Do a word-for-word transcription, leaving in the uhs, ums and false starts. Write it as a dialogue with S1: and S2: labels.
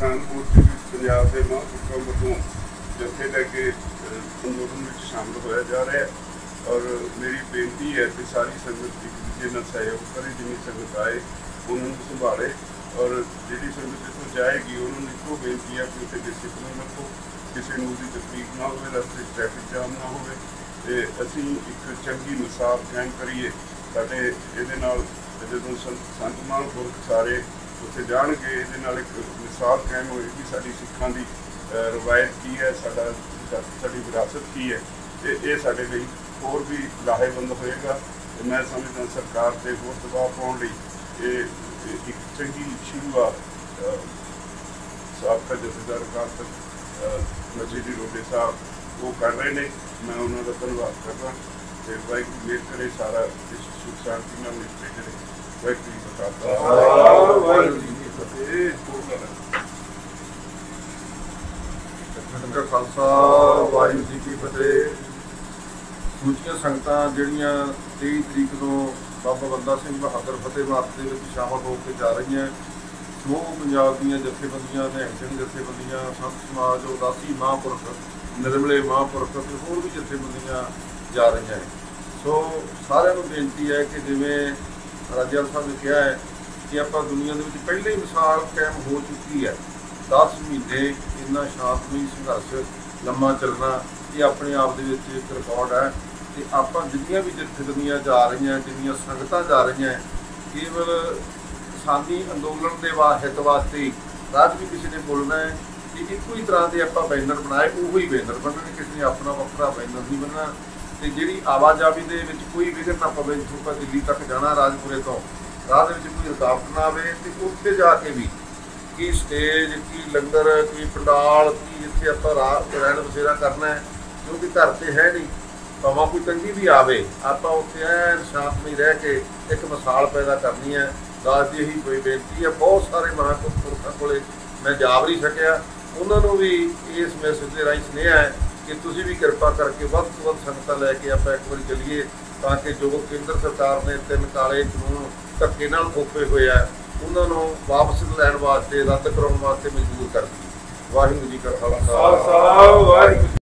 S1: किसान मोर्चे पंजाब के महापुरुषों वालों जत्थे लैके अंदोलन में शामिल होया जा रहा है। और मेरी बेनती है कि सारी संगत एक दूजे नाल सहयोग करे, जिन्नी संगत आए उन्होंने संभाले और जी संगत इतों जाएगी उन्होंने एको बेनती है कि उत्थे डिसिपलिन रखो, किसी को उसकी तकलीफ ना हो, रस्ते ट्रैफिक जाम ना हो। असी एक चंगी मिसाल कायम करिए। साडे इहदे नाल जदों संत महापुरख सारे उत्थे जाणगे इहदे नाल एक मिसाल कायम होएगी साडी सिखां दी रवायत की है, साडा साडी विरासत की है। ते इह साडे लई होर भी लाहेबंद होएगा। मैं समझदा सरकार ते होर दबाव पाउण लई इह एक चंगी शुरुआत साबका जथेदार अकाल तख्त मजीदी रोडे साहब वो कर रहे हैं। मैं उन्होंने का धन्यवाद करना। तो वाहिगुरू मेहर करे सारा इस सुख शांति नाल निपटे करे। वाहिगुरू जी का खालसा वाहिगुरू जी की फतेह।
S2: का खालसा वाहिगुरू जी की फतेह। सूचियां संगतां जिहड़ियां तेईस तरीक को बाबा बंदा सिंह बहादुर फतेह मार्च के शामिल होकर जा रही हैं। समूह पंजाब दी जथेबंदियां, निहंग सिंह जथेबंदियां, संत समाज, उदासी महापुरख, निर्मले महापुरख ते होर भी जथेबंदियां जा रही हैं। सो सारिਆਂ ਨੂੰ बेनती है कि जिवें राजेवाल साहब ने कहा है कि आप दुनिया के पहले ही मिसाल कायम हो चुकी है। दस महीने इन्ना शांतमई संघर्ष लम्मा चलना ये अपने आप दे विच एक रिकॉर्ड है। कि आप जिन्नियां भी जथेबंदियां जा रही हैं, जिन्नियां संगतां जा रही हैं, केवल किसानी अंदोलन के हित वास्ते राज भी किसी ने बोलना है कि एक ही तरह के आप बैनर बनाए उ ही बैनर बनने, किसी ने अपना वखरा बैनर नहीं बनना। तो जी आवाजावी के कोई विघन ना पवे। जिथों दिल्ली तक जाना राजपुरे तो राह कोई रुकावट ना आए। तो उत्थे जाके भी की स्टेज की लंगर की पंडाल की जिथे आप रहन बसेरा करना है, जो कि घर से है नहीं। भावें कोई तंगी भी आवे, आप उत्थे ऐन शांतमई रह के एक मिसाल पैदा करनी है। दास जी यही कोई बेनती है। बहुत सारे महापुरखों को मैं जा भी नहीं सकिया, उन्होंने भी इस मैसेज के राही सुनेहा है कि तुसीं भी किरपा करके वध तो वध संगतां लैके आप एक बार चलीए, ताकि जो केंद्र सरकार ने तीन काले कानून धक्के नाल थोपे हुए है उन्होंने वापस लैण वास्ते, रद्द कराउण वास्ते मजबूर कर दी। वाहिगुरू जी का खालसा वाहिगुरू।